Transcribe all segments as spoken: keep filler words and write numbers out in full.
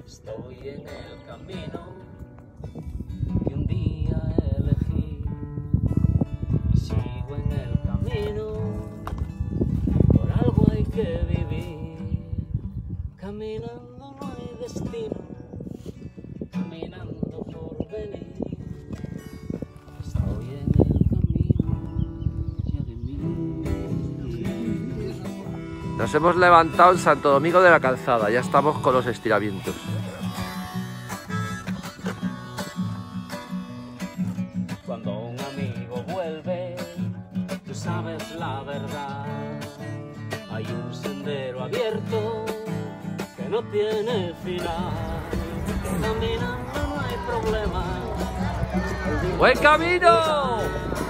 Estoy en el camino que un día elegí y sigo en el camino, por algo hay que vivir. Caminando no hay destino, caminando por venir. Estoy en el camino ya de mí. Nos hemos levantado en Santo Domingo de la Calzada, ya estamos con los estiramientos. Cuando un amigo vuelve, tú sabes la verdad. Hay un sendero abierto que no tiene final. Caminando no hay problema. ¡Buen camino!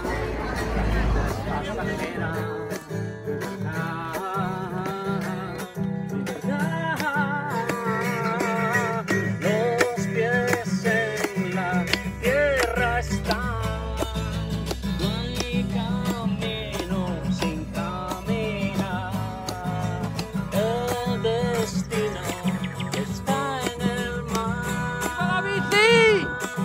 Los pies en la tierra están. No hay camino sin caminar. El destino está en el mar. ¡A la bici!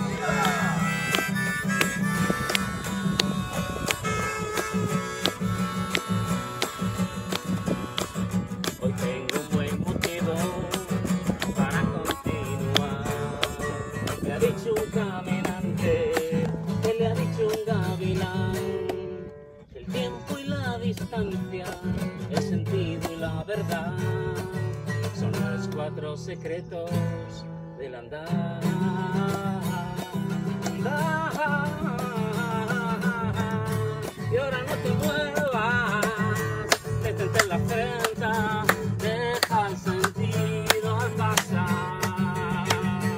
Hoy tengo un buen motivo para continuar. Le ha dicho un caminante, que le ha dicho un gavilán, que el tiempo y la distancia, el sentido y la verdad son los cuatro secretos del andar. Andar. Y ahora no te muevas, detente en la frente, deja el sentido al pasar.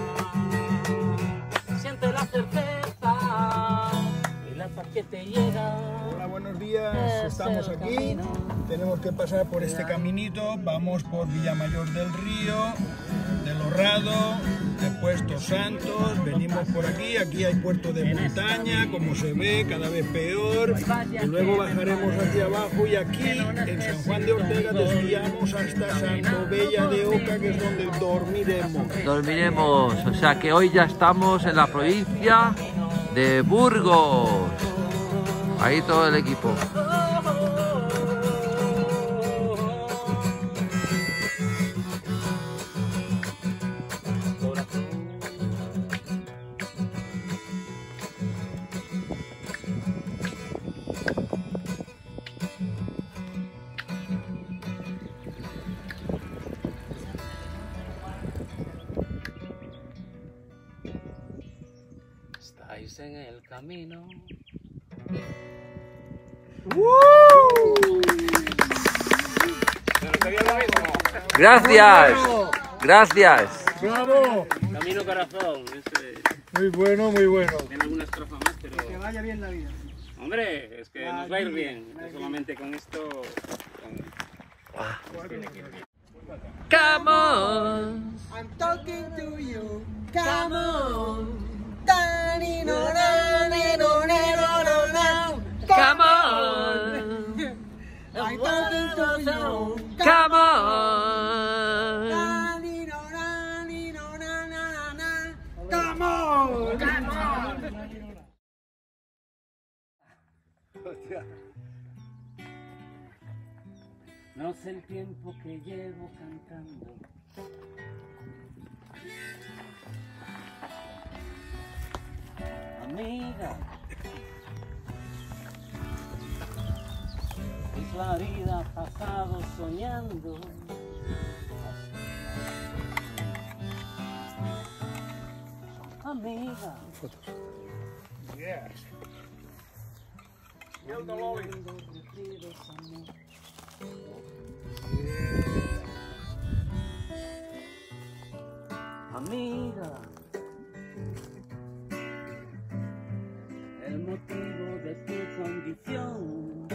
Siente la certeza y la paz que te llega. Hola, buenos días, Es estamos el aquí, camino. tenemos que pasar por este caminito, vamos por Villamayor del Río, del Horrado, de Puestos Santos, venimos por aquí, aquí hay puerto de montaña, como se ve, cada vez peor, y luego bajaremos hacia abajo y aquí, en San Juan de Ortega, desviamos hasta Santo Bella de Oca, que es donde dormiremos. Dormiremos, o sea que hoy ya estamos en la provincia de Burgos. Ahí todo el equipo. Estáis en el camino. Gracias, gracias. ¡Bravo! Camino Corazón. Ese, Muy bueno, muy bueno. tiene alguna estrofa más, pero... Que vaya bien la vida. Hombre, es que nos va a ir bien. No solamente con esto... Con... Tiene que ir bien. Come on. I'm talking to you. Come on. Dani, no, dani, no, no, no, no, no. Come on. I'm talking to you. Come on. Dani, no, dani, no, na, na, na. Come on. Come on. No sé el tiempo que llevo cantando. Amiga, es la vida pasado soñando. Amiga, Yes. amiga, el motivo de tu condición.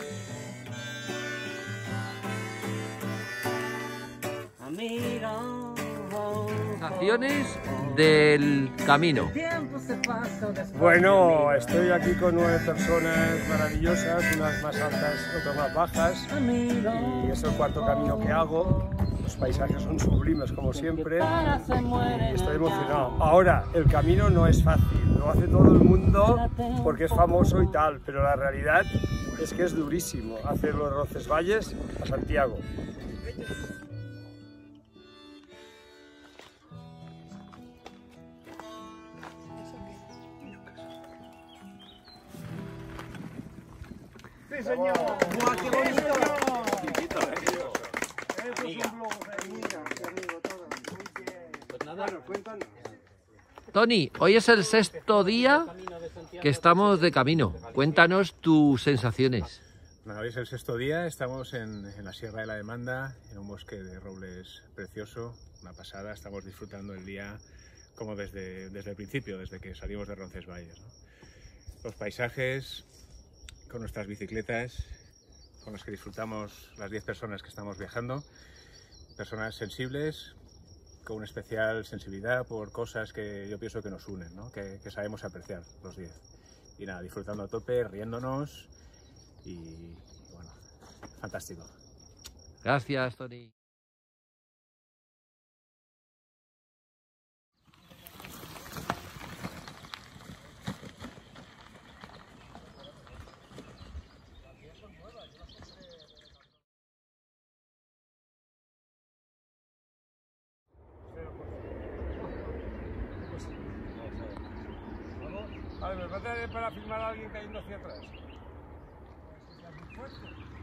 Amiga, Sensaciones del camino. tiempo se pasa despacio. Bueno, estoy aquí con nueve personas maravillosas, unas más altas, otras más bajas, Amiga, y es el cuarto camino que hago. Los paisajes son sublimes como siempre y estoy emocionado. Ahora, el camino no es fácil, lo hace todo el mundo porque es famoso y tal, pero la realidad es que es durísimo hacer los Roncesvalles a Santiago. ¡Sí, señor! ¡Buah, qué bonito! Eso es un globo, amiga, amigo, todo. Muy bien. Pues nada, Bueno, cuéntanos. Tony, hoy es el sexto día que estamos de camino. Cuéntanos tus sensaciones. Bueno, hoy es el sexto día, estamos en, en la Sierra de la Demanda, en un bosque de robles precioso, una pasada. Estamos disfrutando el día como desde, desde el principio, desde que salimos de Roncesvalles, ¿no? Los paisajes, con nuestras bicicletas, con las que disfrutamos las diez personas que estamos viajando, personas sensibles, con una especial sensibilidad por cosas que yo pienso que nos unen, ¿no? que, que sabemos apreciar los diez. Y nada, disfrutando a tope, riéndonos y bueno, fantástico. Gracias, Tony. A ver, ¿me parece para filmar a alguien cayendo hacia atrás?